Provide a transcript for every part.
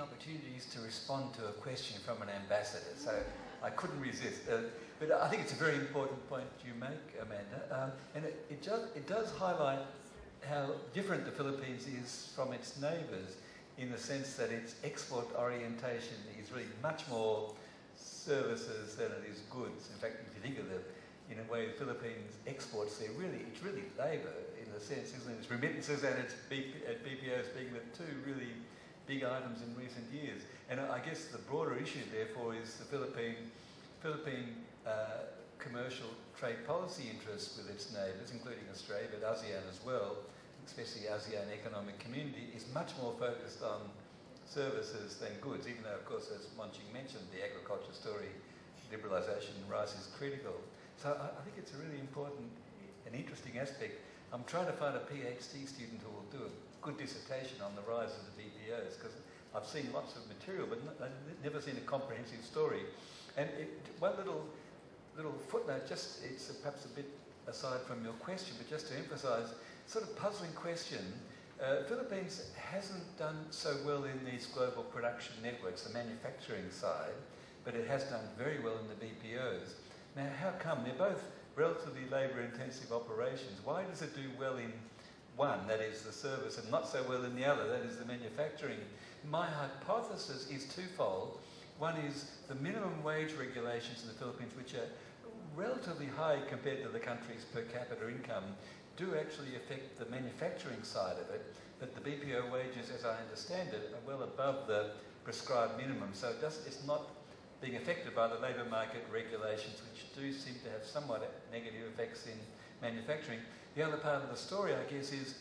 opportunities to respond to a question from an ambassador, so I couldn't resist. But I think it's a very important point you make, Amanda, and it does highlight how different the Philippines is from its neighbours in the sense that its export orientation is really much more services than it is goods. In fact, if you think of in a way, the Philippines exports, it's really labour in the sense, isn't it? It's remittances and it's BPOs being the two really big items in recent years. And I guess the broader issue, therefore, is the Philippine commercial trade policy interests with its neighbours, including Australia, but ASEAN as well, especially ASEAN Economic Community, is much more focused on services than goods, even though, of course, as Monching mentioned, the agriculture story, liberalisation and rice is critical. So I think it's a really important and interesting aspect. I'm trying to find a PhD student who will do a good dissertation on the rise of the BPOs, because I've seen lots of material, but I've never seen a comprehensive story. And one little footnote, it's perhaps a bit aside from your question, but just to emphasise, sort of puzzling question. Philippines hasn't done so well in these global production networks, the manufacturing side, but it has done very well in the BPOs. Now, how come? They're both relatively labour-intensive operations. Why does it do well in one, that is the service, and not so well in the other, that is the manufacturing? My hypothesis is twofold. One is the minimum wage regulations in the Philippines, which are relatively high compared to the country's per capita income, do actually affect the manufacturing side of it, but the BPO wages, as I understand it, are well above the prescribed minimum. So it's not being affected by the labour market regulations, which do seem to have somewhat negative effects in manufacturing. The other part of the story, I guess, is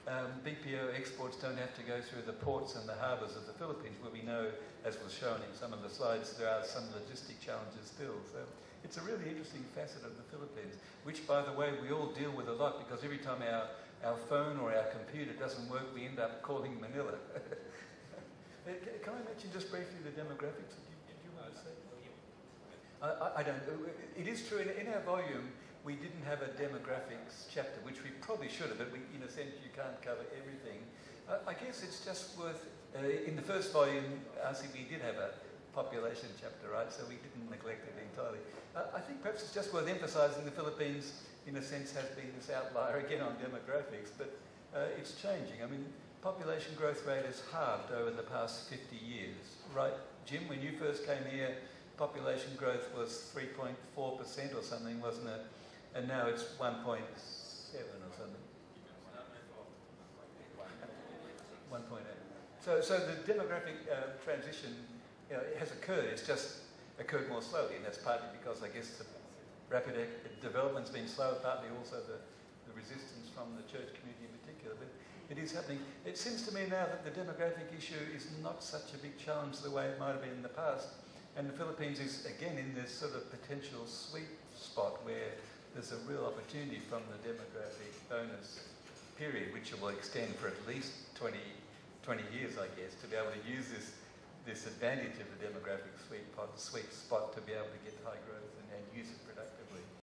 BPO exports don't have to go through the ports and the harbours of the Philippines, where we know, as was shown in some of the slides, there are some logistic challenges still. So it's a really interesting facet of the Philippines, which, by the way, we all deal with a lot, because every time our phone or our computer doesn't work, we end up calling Manila. Can I mention just briefly the demographics? Did you want to say? I don't. It is true, in our volume, we didn't have a demographics chapter, which we probably should have, but in a sense you can't cover everything. I guess it's just worth, in the first volume, RCB did have a population chapter, right, so we didn't neglect it entirely. I think perhaps it's just worth emphasising the Philippines, in a sense, has been this outlier again on demographics, but it's changing. I mean, population growth rate has halved over the past 50 years, right? Jim, when you first came here, population growth was 3.4% or something, wasn't it? And now it's 1.7 or something. 1.8. So the demographic transition, it has occurred. It's just occurred more slowly, and that's partly because, I guess, the rapid development's been slow, partly also the resistance from the church community in particular. But it is happening. It seems to me now that the demographic issue is not such a big challenge the way it might have been in the past. And the Philippines is, again, in this sort of potential sweet spot where there's a real opportunity from the demographic bonus period, which will extend for at least 20 years, I guess, to be able to use this advantage of the demographic sweet spot to be able to get high growth and use it productively.